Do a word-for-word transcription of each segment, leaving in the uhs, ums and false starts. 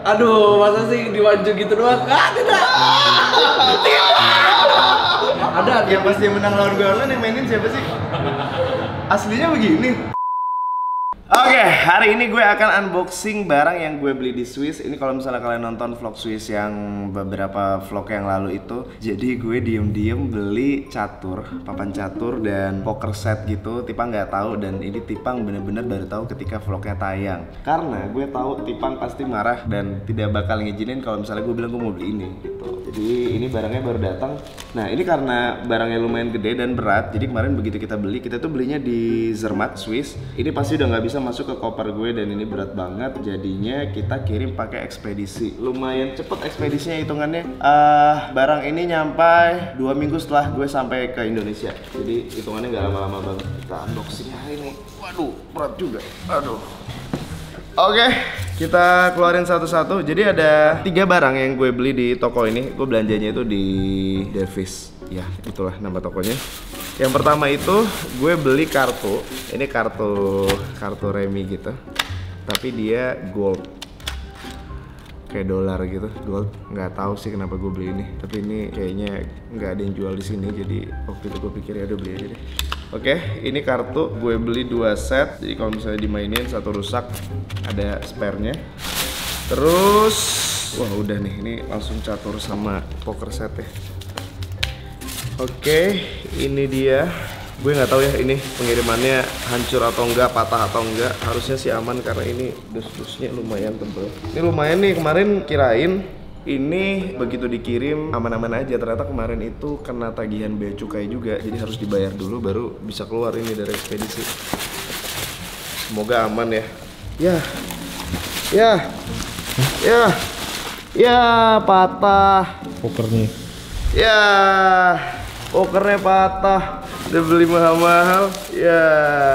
Aduh, masa sih dimaju gitu doang? Ah, tidak. Tidak. Ada Ya pas dia menang lawan Garland yang mainin siapa sih? Aslinya begini. Oke, hari ini gue akan unboxing barang yang gue beli di Swiss. Ini kalau misalnya kalian nonton vlog Swiss yang beberapa vlog yang lalu itu, jadi gue diem-diem beli catur, papan catur dan poker set gitu. Tipang nggak tahu dan ini Tipang bener-bener baru tahu ketika vlognya tayang. Karena gue tahu Tipang pasti marah dan tidak bakal ngizinin kalau misalnya gue bilang gue mau beli ini gitu. Jadi ini barangnya baru datang. Nah ini karena barangnya lumayan gede dan berat, jadi kemarin begitu kita beli, kita tuh belinya di Zermatt, Swiss. Ini pasti udah nggak bisa masuk ke koper gue dan ini berat banget, jadinya kita kirim pakai ekspedisi. Lumayan cepet ekspedisinya hitungannya. Uh, barang ini nyampai dua minggu setelah gue sampai ke Indonesia, jadi hitungannya nggak lama-lama banget. Kita unboxing hari ini. Waduh, berat juga. Aduh. Oke, kita keluarin satu-satu. Jadi ada tiga barang yang gue beli di toko ini. Gue belanjanya itu di Davis. Ya, itulah nama tokonya. Yang pertama itu gue beli kartu. Ini kartu kartu remi gitu. Tapi dia gold. Kayak dolar gitu, gold. Nggak tahu sih kenapa gue beli ini. Tapi ini kayaknya nggak ada yang jual di sini. Jadi waktu itu gue pikir ya udah beli aja deh. Oke, ini kartu gue beli dua set. Jadi kalau misalnya dimainin satu rusak, ada spare-nya. Terus, wah udah nih, ini langsung catur sama poker set ya. Oke, ini dia. Gue nggak tahu ya ini pengirimannya hancur atau enggak, patah atau enggak. Harusnya sih aman karena ini dus-dusnya lumayan tebel. Ini lumayan nih, kemarin kirain ini begitu dikirim aman-aman aja, ternyata kemarin itu kena tagihan bea cukai juga, jadi harus dibayar dulu baru bisa keluar ini dari ekspedisi. Semoga aman ya. Ya, ya, ya, ya patah. Pokernya. Ya, pokernya patah. Udah beli mahal-mahal. Ya.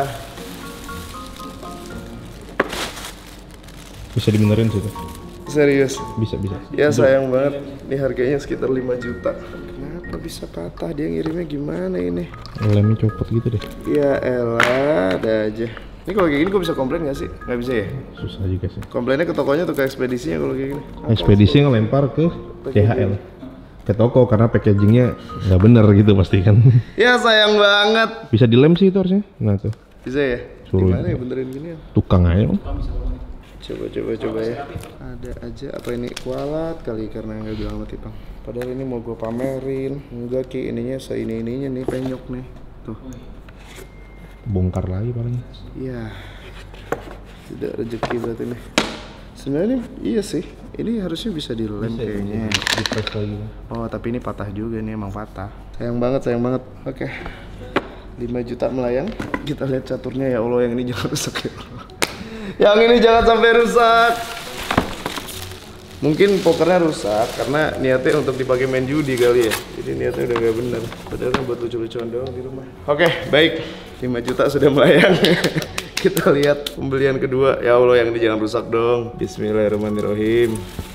Bisa dibenerin sih tuh. Serius? Bisa, bisa. Ya sayang banget, ini harganya sekitar lima juta. Kenapa bisa patah? Dia ngirimnya gimana ini? Lemnya copot gitu deh. Ya elah, ada aja. Ini kalau kayak gini gue bisa komplain gak sih? Gak bisa ya? Susah juga sih. Komplainnya ke tokonya atau ke ekspedisinya kalau kayak gini? Ekspedisi ngelempar ke D H L. Ke toko karena packagingnya nggak bener gitu pasti kan. Ya sayang banget. Bisa dilem sih itu harusnya. Nah tuh. Bisa ya? Suruh Gimana ya benerin gini ya? Tukang aja om. Coba coba coba ya. Ada aja apa ini kualat kali karena nggak bilang sama Tipang. Padahal ini mau gue pamerin. Enggak ki, ininya seini ininya nih penyok nih. Tuh. Bongkar lagi paling. Iya. Tidak rezeki berarti nih. Sebenarnya iya sih. Ini harusnya bisa dilem bisa, kayaknya. Di press lagi. Oh, tapi ini patah juga nih, emang patah. Sayang banget, sayang banget. Oke. lima juta melayang. Kita lihat caturnya ya Allah, yang ini jangan rusak ya Allah. Yang ini jangan sampai rusak. Mungkin pokernya rusak karena niatnya untuk dipakai main judi kali ya. Jadi niatnya udah gak bener. Padahal kan buat lucu-lucuan doang di rumah. Oke, baik. lima juta sudah melayang. Kita lihat pembelian kedua. Ya Allah, yang ini jangan rusak dong. Bismillahirrahmanirrahim.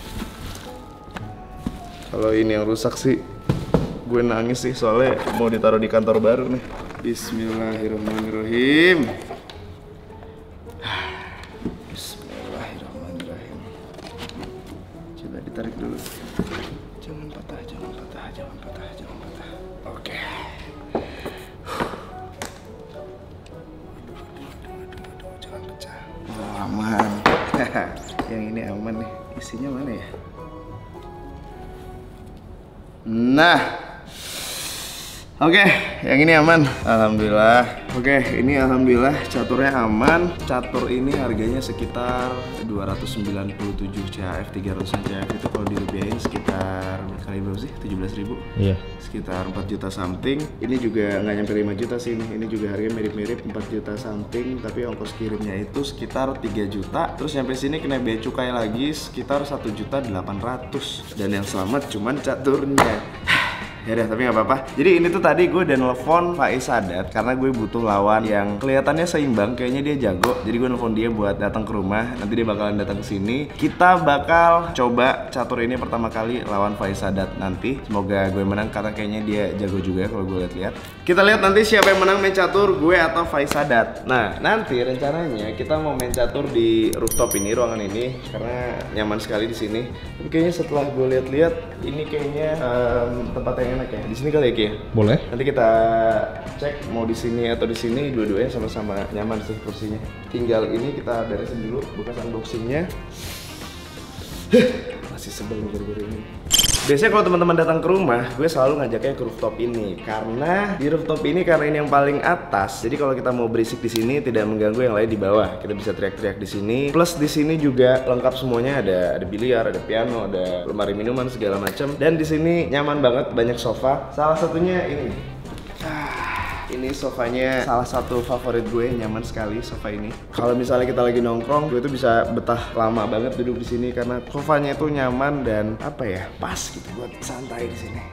Kalau ini yang rusak sih, gue nangis sih soalnya mau ditaruh di kantor baru nih. Bismillahirrahmanirrahim. Bismillahirrahmanirrahim. Coba ditarik dulu. Jangan patah, jangan patah, jangan patah, jangan patah. Oke. Jangan pecah. Oh, aman. Yang ini aman nih. Isinya mana ya? Nah. Oke, yang ini aman. Alhamdulillah. Oke, ini alhamdulillah caturnya aman. Catur ini harganya sekitar dua ratus sembilan puluh tujuh C H F, tiga ratus C H F itu kalau dirupiahin sekitar kali berapa sih? tujuh belas ribu. Iya. Sekitar empat juta something. Ini juga nggak nyampe lima juta sih ini. Ini juga harganya mirip-mirip empat juta something, tapi ongkos kirimnya itu sekitar tiga juta. Terus sampai sini kena bea cukai lagi sekitar satu juta delapan ratus. Dan yang selamat cuman caturnya. Ya udah, tapi nggak apa-apa. Jadi ini tuh tadi gue udah nelfon Faiz Sadat karena gue butuh lawan yang kelihatannya seimbang, kayaknya dia jago. Jadi gue nelfon dia buat datang ke rumah. Nanti dia bakalan datang ke sini. Kita bakal coba catur ini pertama kali lawan Faiz Sadat nanti. Semoga gue menang karena kayaknya dia jago juga kalau gue lihat-lihat. Kita lihat nanti siapa yang menang main catur, gue atau Faiz Sadat. Nah, nanti rencananya kita mau main catur di rooftop ini, ruangan ini, karena nyaman sekali di sini. Tapi kayaknya setelah gue lihat-lihat, ini kayaknya um, tempat yang enak ya. Di sini kali ya, Ki? Boleh. Nanti kita cek mau di sini atau di sini, dua-duanya sama-sama nyaman sih kursinya. Tinggal ini kita beresin dulu bekas unboxingnya. Masih sebel gara-gara ini. Biasanya kalau teman-teman datang ke rumah, gue selalu ngajaknya ke rooftop ini karena di rooftop ini karena ini yang paling atas. Jadi kalau kita mau berisik di sini tidak mengganggu yang lain di bawah. Kita bisa teriak-teriak di sini. Plus di sini juga lengkap semuanya, ada ada biliar, ada piano, ada lemari minuman segala macam. Dan di sini nyaman banget, banyak sofa. Salah satunya ini. Ini sofanya salah satu favorit gue, nyaman sekali sofa ini. Kalau misalnya kita lagi nongkrong, gue tuh bisa betah lama banget duduk di sini karena sofanya itu nyaman dan apa ya, pas gitu buat santai di sini.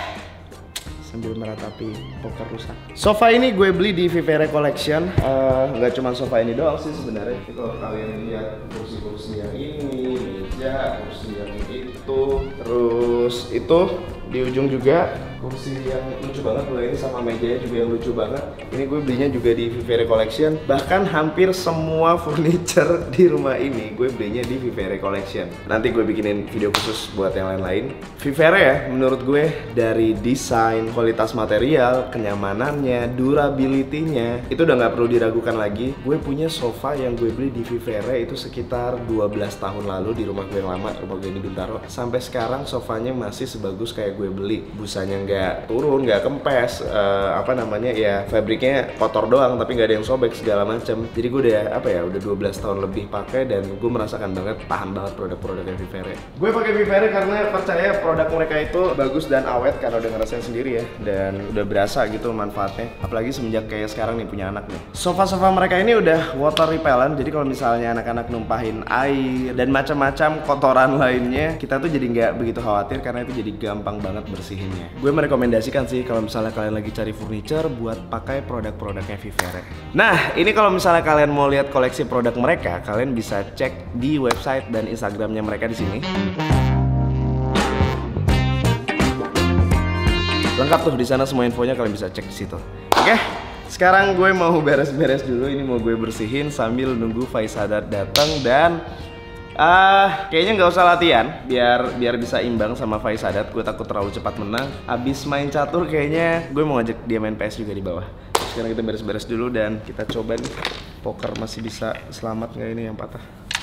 Sambil meratapi poker rusak. Sofa ini gue beli di Vivere Collection. Uh, nggak cuma sofa ini doang sih sebenarnya. Kalau kalian lihat kursi-kursi yang ini, meja, kursi yang itu, terus itu di ujung juga kursi yang lucu banget loh ini, sama mejanya juga yang lucu banget. Ini gue belinya juga di Vivere Collection. Bahkan hampir semua furniture di rumah ini gue belinya di Vivere Collection. Nanti gue bikinin video khusus buat yang lain-lain. Vivere ya, menurut gue dari desain, kualitas material, kenyamanannya, durability-nya itu udah nggak perlu diragukan lagi. Gue punya sofa yang gue beli di Vivere itu sekitar dua belas tahun lalu di rumah gue yang lama, rumah gue di Bintaro. Sampai sekarang sofanya masih sebagus kayak gue beli. Busanya nggak turun, nggak kempes, uh, apa namanya ya, fabriknya kotor doang tapi nggak ada yang sobek segala macam. Jadi gue udah apa ya, udah dua belas tahun lebih pakai dan gue merasakan banget, tahan banget produk-produknya Vivere. Gue pakai Vivere karena percaya produk mereka itu bagus dan awet karena udah ngerasain sendiri ya, dan udah berasa gitu manfaatnya. Apalagi semenjak kayak sekarang nih punya anak nih. Sofa-sofa mereka ini udah water repellent, jadi kalau misalnya anak-anak numpahin air dan macam-macam kotoran lainnya, kita tuh jadi nggak begitu khawatir karena itu jadi gampang banget bersihinnya. Gue merekomendasikan sih kalau misalnya kalian lagi cari furniture buat pakai produk-produknya Vivere. Nah, ini kalau misalnya kalian mau lihat koleksi produk mereka, kalian bisa cek di website dan Instagramnya mereka di sini. Lengkap tuh di sana semua infonya, kalian bisa cek di situ. Oke, sekarang gue mau beres-beres dulu. Ini mau gue bersihin sambil nunggu Faiz Sadat datang dan Ah, uh, kayaknya nggak usah latihan, biar biar bisa imbang sama Faiz Sadat. Gue takut terlalu cepat menang. Abis main catur kayaknya gue mau ngajak dia main P S juga di bawah. Sekarang kita beres-beres dulu dan kita coba nih, poker masih bisa selamat nggak ini yang patah.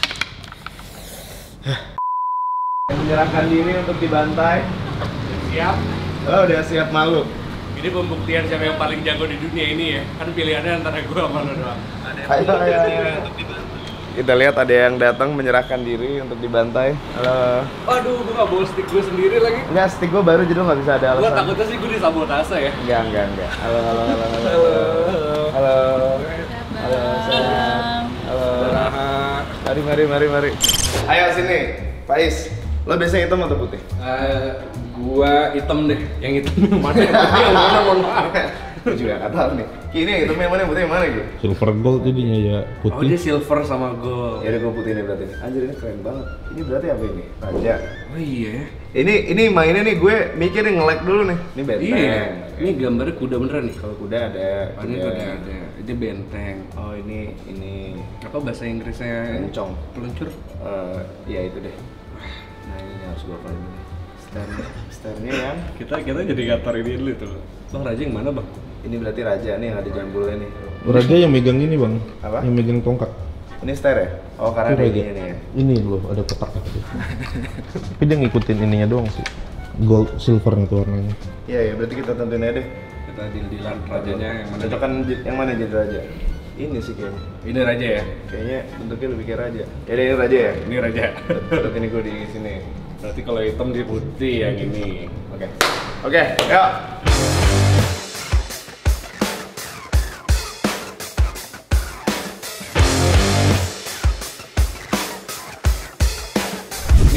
Menyerahkan diri untuk dibantai. Siap. Oh, udah siap malu. Ini pembuktian siapa yang paling jago di dunia ini ya. Kan pilihannya antara gue sama lo doang. Ada yang menyerahkan diri untuk dibantai. Kita lihat ada yang datang menyerahkan diri untuk dibantai. Halo. Aduh, gue gak bawa stick gue sendiri lagi. Enggak, stick gue baru jadi nggak bisa ada alasan. Gue takutnya sih gue disabotase ya. Enggak, enggak, enggak. Halo, halo, halo, halo. Halo. Halo. Halo, sehat. Halo. Mari, mari, mari, mari. Ayo sini, Faiz. Lo biasanya hitam atau putih? Uh, gua hitam deh. Yang hitam yang mana? Yang putih yang mana? Mohon maaf. Gue juga nggak tahu nih. Ini yang hitam yang mana, yang putih yang mana gitu? Silver gold jadinya ya, putih. Oh, dia silver sama gold. Ya udah gue putih nih berarti. Anjir, ini keren banget. Ini berarti apa ini? Raja. Oh iya. Ini ini mainnya nih, gue mikir nih nge-lag dulu nih. Ini benteng. Iya. Ini gambarnya kuda beneran nih. Kalau kuda ada. Oh, ini kuda ada. Ini benteng. Oh, ini ini apa bahasa Inggrisnya? Encong. Peluncur. Uh, ya itu deh. Nah, ini harus gue hafal ini. Sternya, sternya yang kita kita jadi kantor ini dulu tuh. Bang Raja yang mana, Bang? ini berarti raja nih yang ada jambulnya nih. Raja yang megang ini bang. Apa? Yang megang tongkat. Ini ster ya? Oh, karena ada ininya nih ya. Ini loh, ada kotaknya. Tapi dia ngikutin ininya doang sih. Gold, silver itu warnanya. Iya ya, berarti kita tentuin aja deh. Kita deal-dealan rajanya yang mana? Cocokan yang mana jadi raja? Ini sih kayaknya. Ini raja ya? Kayaknya bentuknya lebih kayak raja. Ya ini raja ya? Ini raja. Berarti ini gue di sini. Berarti kalau hitam di putih yang ini. Oke. Oke, yuk.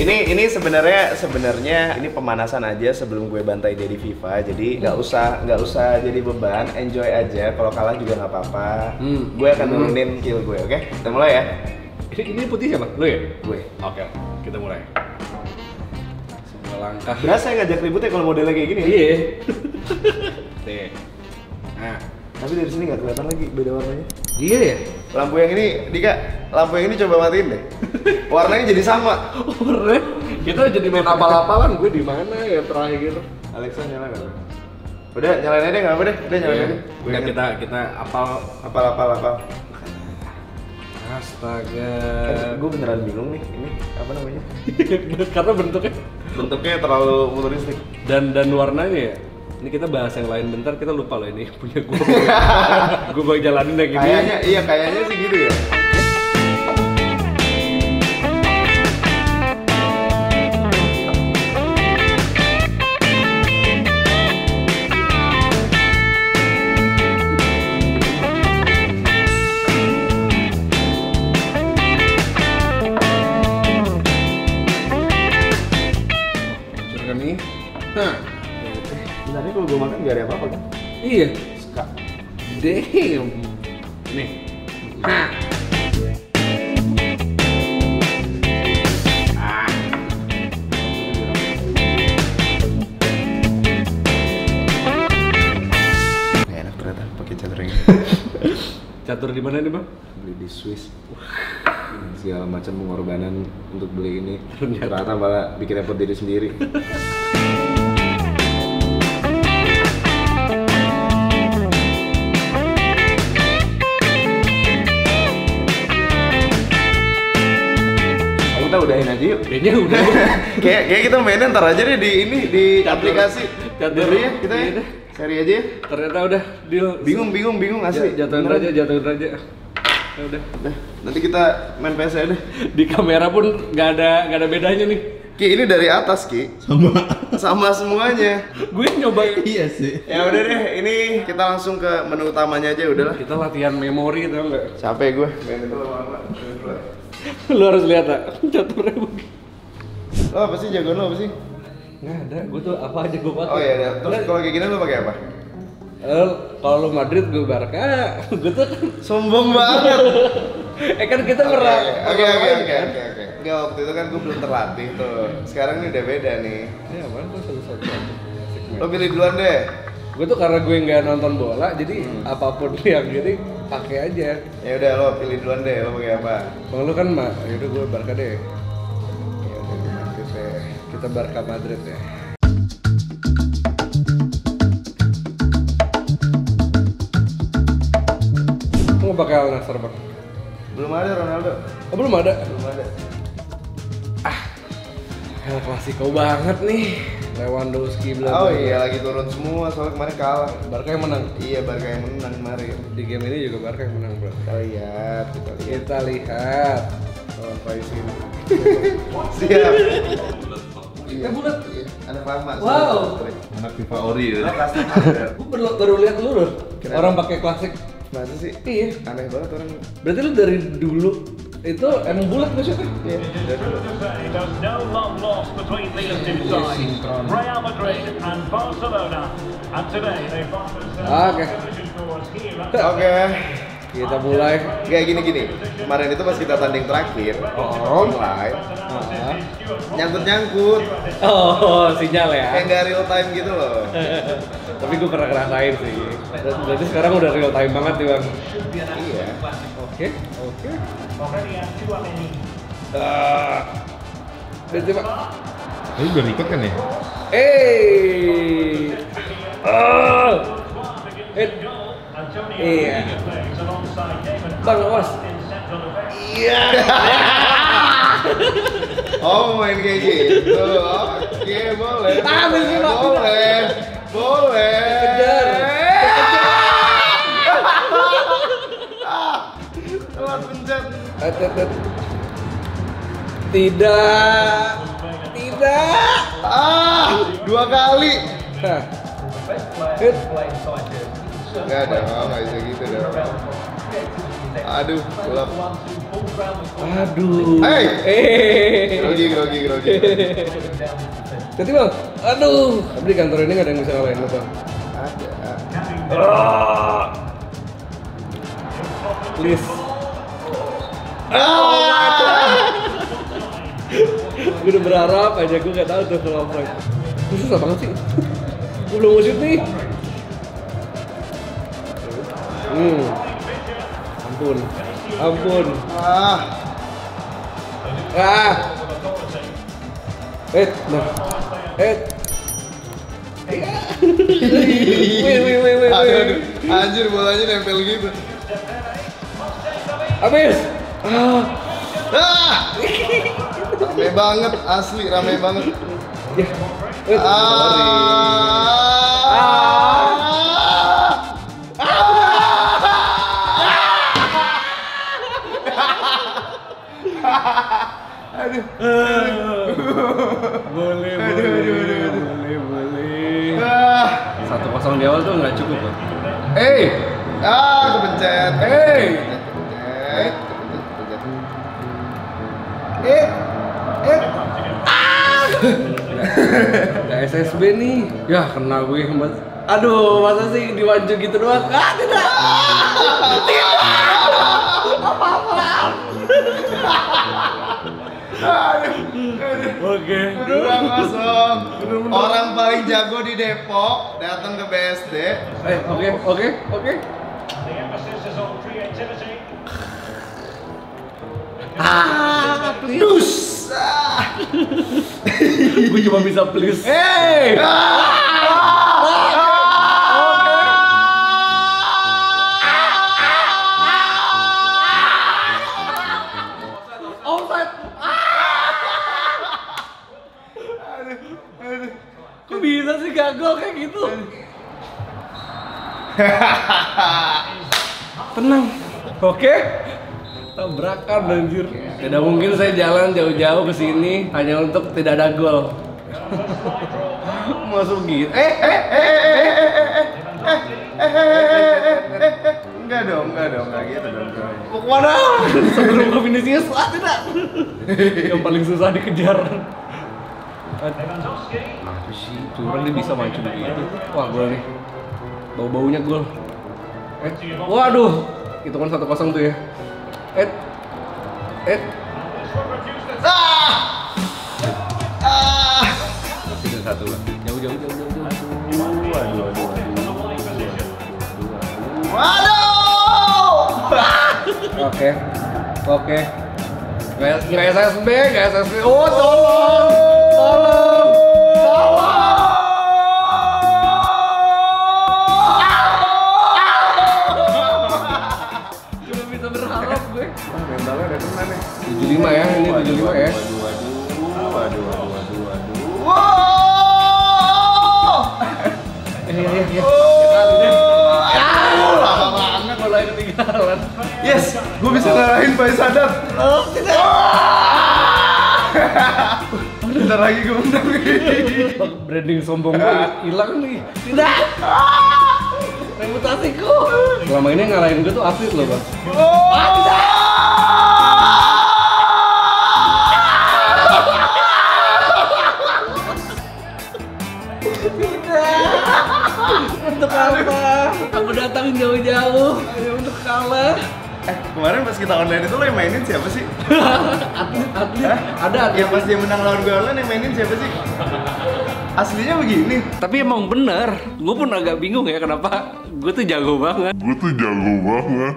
Ini ini sebenarnya sebenarnya ini pemanasan aja sebelum gue bantai dia di FIFA. Jadi nggak usah nggak usah jadi beban, enjoy aja. Kalau kalah juga nggak apa-apa. Hmm. Gue akan nurunin kill gue, oke? Kita mulai ya. Ini, ini putih siapa? Lu ya? Gue. Oke, kita mulai. Sebuah langkah. Berasa ngajak ribut ya kalau modelnya kayak gini ya? Iya. Nih. Nah, Tapi dari sini nggak kelihatan lagi beda warnanya. iya ya. Lampu yang ini, Dika, lampu yang ini coba matiin deh. Warnanya jadi sama. Warna. Kita jadi main apal-apalan. Gue di mana ya terakhir? Alexa nyala nggak? Udah nyalain aja nggak apa deh? Udah nyalain aja. Gue Nah, inget. kita kita apal. apal apal apal. Astaga. Gue beneran bingung nih, ini apa namanya? Karena bentuknya Bentuknya terlalu futuristik. dan dan warnanya ya. Ini kita bahas yang lain bentar, kita lupa loh ini punya gue. Gue bagi jalanin yang gini. Kayaknya iya kayaknya sih gitu ya. Hancurkan nih. Nah, Sebenarnya kalau gue makan nggak ada apa-apa kan? iya. Suka. Damn. Nih. Hah. Ah. Gak enak ternyata pakai catur ini. Catur di mana nih, Bang? Beli di Swiss. Segala macam pengorbanan untuk beli ini. Ternyata. Ternyata malah bikin repot diri sendiri. Kita udahin aja yuk. Kayaknya udah. kayak kayak kita mainin ntar aja deh di ini di Catur. aplikasi. Catur. Dulu ya kita Iya ya. deh. Seri aja ya. Ternyata udah deal. Bingung bingung bingung asli. Ja- Jatuhin Beneran. aja, jatuhin aja. Ya udah. Udah, nanti kita main P S aja deh. Di kamera pun nggak ada nggak ada bedanya nih. Ki ini dari atas Ki. Sama. Sama semuanya. Gue nyoba. Iya sih. Ya udah deh, ini kita langsung ke menu utamanya aja udahlah. Kita latihan memori tau nggak? Capek gue main itu lama-lama. Lu harus lihat tak caturnya begini. Lo apa sih jagoan lo apa sih? Nggak ada, gue tuh apa aja gue pakai. Oh iya, ada. Terus kalau kayak gini lo pakai apa? Eh, kalau lu Madrid gue Barca, gue tuh kan Sombong banget. eh kan kita pernah Oke oke pernah oke main oke kan? oke oke. Enggak waktu itu kan gue belum terlatih tuh. Sekarang ini udah beda nih. Ya mana tuh satu-satu. Lo pilih duluan deh. Gue tuh karena gue nggak nonton bola, jadi apapun yang gini pakai aja. Ya udah lo pilih duluan deh. Lo pakai apa? Kalau lu kan mah, yaudah gue Barca deh. Ya udah romantis deh. Kita Barca Madrid ya. Mau pakai Al Nassr bang? Belum ada Ronaldo. Oh, belum ada. Belum ada. El Clasico banget nih. Lewandowski bilang. Oh iya lagi turun semua soalnya kemarin kalah. Barca yang menang. Iya Barca yang menang kemarin. Di game ini juga Barca yang menang bro. Kita lihat, kita lihat. Kita lihat. Lawan Paisin. Siap. Eh bulat. Iya, anak lama. Wow. Anak FIFA ori ya. Lo customer. Gue baru, baru lihat lu loh. Kenapa? Orang pakai klasik. Masa sih? Iya. Aneh banget orang. Berarti lu dari dulu itu emang bulat gak sih? Iya, dari dulu. There's no long loss between these two sides, Real Madrid and Barcelona. And today they find themselves Oke. finishing scores here at Oke. Kita mulai. Kayak gini-gini. Kemarin itu pas kita tanding terakhir, Oh. online, Ah. nyangkut-nyangkut. Oh, sinyal ya. Kayak nggak real time gitu loh. Tapi gue pernah ngerasain sih. Berarti sekarang udah real time banget nih bang. Iya. Oke, oke. already at two one. Ah. Berarti pak. Ini udah record kan ya? Eh. Ah. Eh. Antonio Iya. plays alongside Damon Bang, awas. in central defence. Iya. Oh main kayak gitu. Oke boleh. Ah, bisa, Pak. boleh. Boleh. Kejar. Telat pencet. Et, et, et. Tidak. Tidak. Ah, dua kali. Nah. Et. Enggak ada, oh, nggak bisa gitu dong. Aduh, gelap. Aduh. Hey! Eh. Grogi, grogi, grogi. Ganti bang. Aduh. Tapi di kantor ini nggak ada yang bisa ngalahin lo bang. Ada. Ah. Please. Ah! Gue udah berharap aja, gue nggak tahu tuh kalau Frank. Ini susah banget sih. Gue belum mau shoot nih. Hmm. Ampun. Ampun. Ah. Ah. Eh, nah. Eh. Wih, wih, wih, wih, Aduh, wih. aduh. Anjir, bolanya nempel gitu. Habis. Ah. Ah! Rame banget, asli rame banget. Ya. Eh, sorry. Aduh. Boleh, Aduh, boleh, aduh, aduh, aduh. boleh, boleh. Ah. Satu kosong di awal tuh nggak cukup bang. Eh, Ah, kepencet. eh, Kepencet, kepencet, kepencet. Eh. Eh. nggak S S B nih. Ya kena gue mas. Aduh, masa sih diwancu gitu doang? Ah, tidak. Oke. Dua kosong. Orang paling jago di Depok datang ke B S D. Eh, oke, oke, oke. The emphasis is on creativity. Ah, please. Dus. Ah. Gue cuma bisa please. Hey. Offside. Kok bisa sih gagal kayak gitu? Tenang. Oke. Tabrakan anjir. Tidak mungkin saya jalan jauh-jauh ke sini hanya untuk tidak ada gol. Masuk gitu. Eh, Eh, eh, eh, eh, eh, eh, eh, eh, eh, eh, eh, eh, eh, enggak dong, enggak dong, enggak gitu dong. mau kemana? Sebelum ke Vinicius, ah tidak. Yang paling susah dikejar. Lewandowski. Apa sih? Curang dia bisa maju begitu. Wah, gol nih. Bau-baunya gol. Eh, waduh. Itu kan satu kosong tuh ya. Eh, eh. Ah! Ah! Tiga satu lah. Jauh, jauh, jauh, jauh, jauh. Waduh, waduh, waduh. Waduh! Oke, oke. Nggak nggak S S B, nggak S S B. Oh, tolong, tolong, tolong. Cuma bisa berharap gue. Wah, mentalnya udah kena nih. tujuh puluh lima ya, ini tujuh puluh lima ya. Waduh, waduh, waduh, waduh, waduh, waduh. Wow! Eh, iya, iya, iya. Oh, lama banget. Mulai ketinggalan. Yes, gue bisa ngalahin Faiz Sadat. Oh, tidak. Bentar lagi gue menang. Branding sombong gue hilang nih. Tidak. Reputasiku. Selama ini ngalahin gue tuh atlet loh, Bang. Ah, tidak. Untuk apa? Aku datang jauh-jauh hanya untuk kalah. Eh, kemarin pas kita online itu lo yang mainin siapa sih? Atlet, atlet. Hah? Ada atlet. Yang pas dia menang lawan gue online yang mainin siapa sih? Aslinya begini. Tapi emang bener, gue pun agak bingung ya kenapa gue tuh jago banget. Gue tuh jago banget.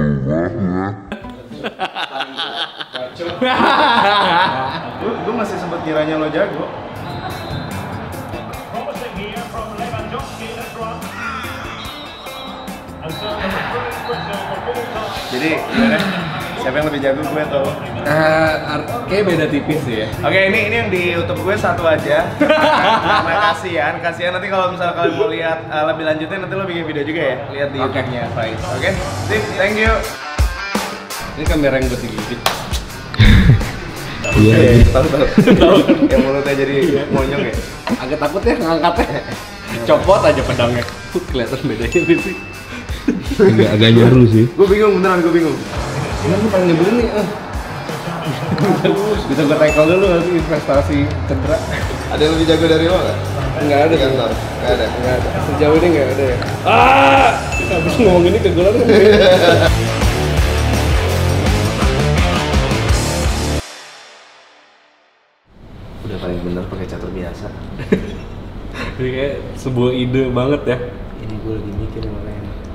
Gue gue masih sempet kiranya lo jago. Promising here from Lewandowski in the front. And so the brilliant Brazil for full time. Jadi, gimana? Siapa yang lebih jago, gue atau lo? Eh, kayak beda tipis sih ya. Oke, ini ini yang di YouTube gue satu aja. Karena kasihan, kasihan nanti kalau misalnya kalian mau lihat uh, lebih lanjutnya nanti lo bikin video juga ya, lihat di Oke. YouTube-nya Faiz. Oke, sip, thank you. Ini kamera yang buat digigit. Iya. Eh, tahu tahu. Tahu kan? Yang mulutnya jadi monyong ya. Agak takut ya ngangkatnya. Copot aja pedangnya. Kelihatan bedanya nih sih. agak agak nyaru sih. Gue bingung beneran, gue bingung. Ini gue pengen nyebelin nih. ah. Bisa gue tackle dulu nanti investasi cedera. Ada yang lebih jago dari lo nggak? Enggak ada Di sih. kantor? Nggak ada. Enggak ada. Sejauh ini enggak ada ya. Ah! Habis ngomong ini kegelan kan. Udah paling bener pakai catur biasa. Ini kayak sebuah ide banget ya. Ini gue lagi mikir makanya.